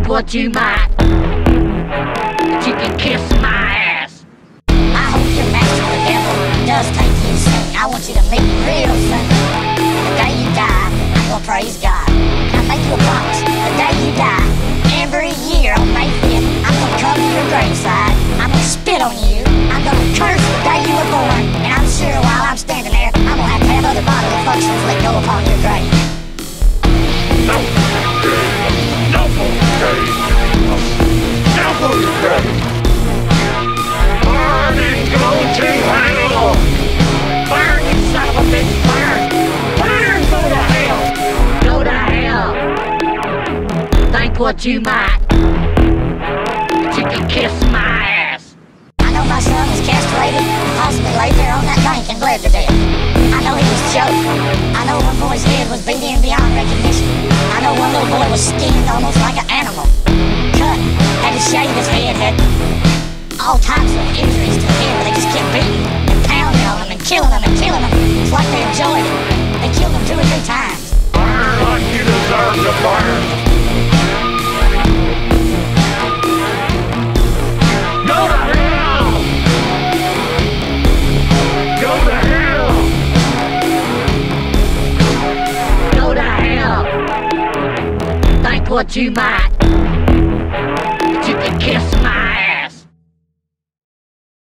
what you might, but you can kiss my ass. I hope your master, the devil, does take you soon. I want you to meet real soon. The day you die, I'm gonna praise God. And I make you a promise. The day you die, every year on May 5th, I'm gonna come to your graveside. I'm gonna spit on you. I'm gonna curse the day you were born. And I'm sure while I'm standing there, I'm gonna have other bodily functions let go upon your grave. No more grave. No more grave. Burn and go to hell. Burn, you son of a bitch, burn! Burn, go to hell! Go to hell! Think what you might, but you can kiss my ass. I know my son was castrated and possibly laid there on that bank and bled to death. I know he was choked. I know one boy's head was beat in beyond recognition. I know one little boy was skinned almost like an animal. Cut, had to shave his head, had all types of injuries to the head, but they just kept beating and pounding on him and killing him and killing him. It's like they enjoyed it. They killed him 2 or 3 times. Burn like you deserve to burn. Go to hell! Go to hell! Go to hell! Think what you might, but you can kiss my